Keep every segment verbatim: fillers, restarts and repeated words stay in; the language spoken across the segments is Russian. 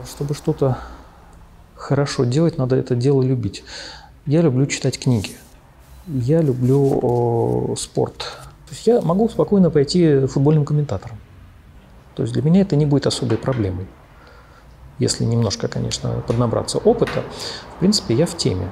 Чтобы что-то хорошо делать, надо это дело любить. Я люблю читать книги. Я люблю о, спорт. То есть я могу спокойно пойти футбольным комментатором. То есть для меня это не будет особой проблемой. Если немножко, конечно, поднабраться опыта, в принципе, я в теме.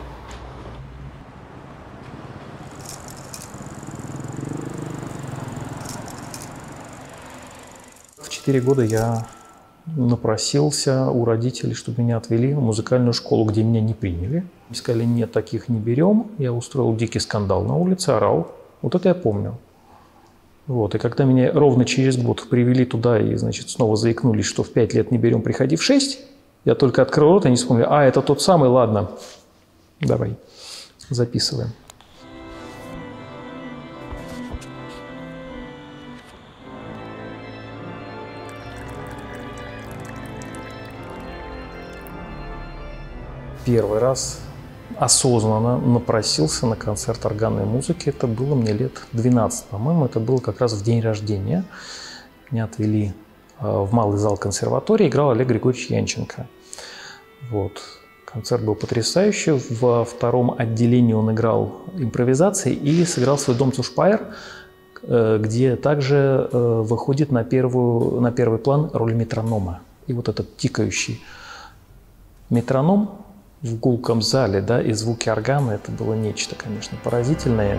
В четыре года я напросился у родителей, чтобы меня отвели в музыкальную школу, где меня не приняли. Сказали, нет, таких не берем. Я устроил дикий скандал на улице, орал. Вот это я помню. Вот. И когда меня ровно через год привели туда и, значит, снова заикнулись, что в пять лет не берем, приходи в шесть, я только открыл рот, они вспомнили, а, это тот самый, ладно, давай, записываем. Первый раз осознанно напросился на концерт органной музыки. Это было мне лет двенадцать, по-моему. Это было как раз в день рождения. Меня отвели в малый зал консерватории. Играл Олег Григорьевич Янченко. Вот. Концерт был потрясающий. Во втором отделении он играл импровизации и сыграл свой «Дом Цушпайер», где также выходит на, первую, на первый план роль метронома. И вот этот тикающий метроном в гулком зале, да, и звуки органа, это было нечто, конечно, поразительное.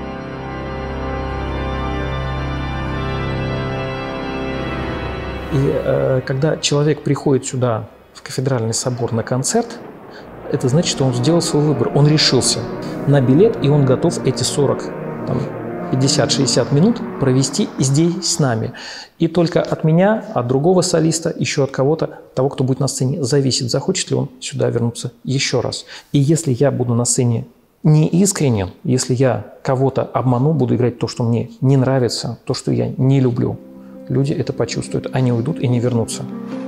И э, когда человек приходит сюда, в кафедральный собор, на концерт, это значит, что он сделал свой выбор, он решился на билет, и он готов эти сорок, пятьдесят-шестьдесят минут провести здесь с нами. И только от меня, от другого солиста, еще от кого-то, того, кто будет на сцене, зависит, захочет ли он сюда вернуться еще раз. И если я буду на сцене неискренен, если я кого-то обману, буду играть то, что мне не нравится, то, что я не люблю, люди это почувствуют, они уйдут и не вернутся.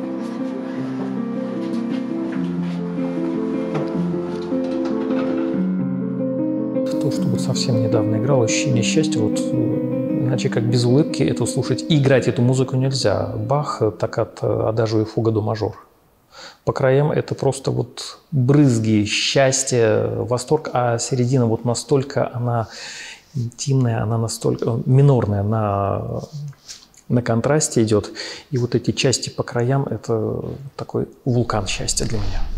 То, что вот совсем недавно играл, ощущение счастья, вот, иначе как без улыбки это слушать и играть эту музыку нельзя. Бах, токкат, адажио и фуга до мажор. По краям это просто вот брызги, счастье, восторг, а середина вот настолько она интимная, она настолько минорная, на, на контрасте идет. И вот эти части по краям – это такой вулкан счастья для меня.